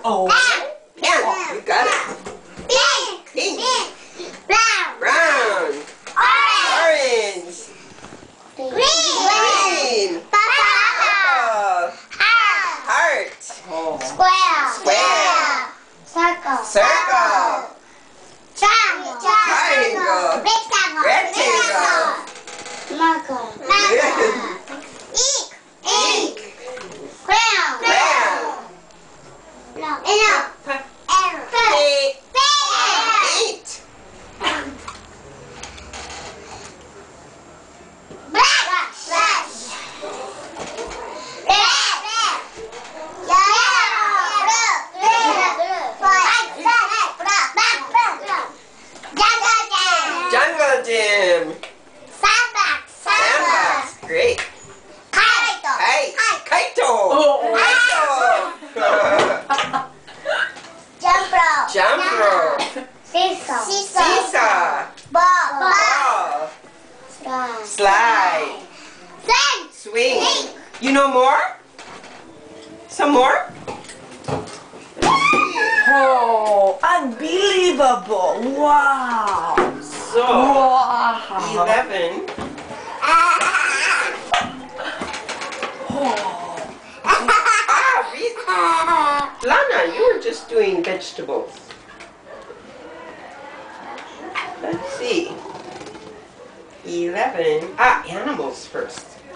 Oh. Pink. You got it. Pink. Brown. Orange. Green. Purple. Heart. Square. Circle. Triangle. Rectangle. Ink. Crayon. Paint. Jungle gym. Sandbox. Great. Kaito. Jump rope. Seesaw. Ball. Slide. Swing. You know more? Some more? Oh, unbelievable. Wow. So, Wow. 11. Lana, you were just doing vegetables. Let's see. 11. Animals first.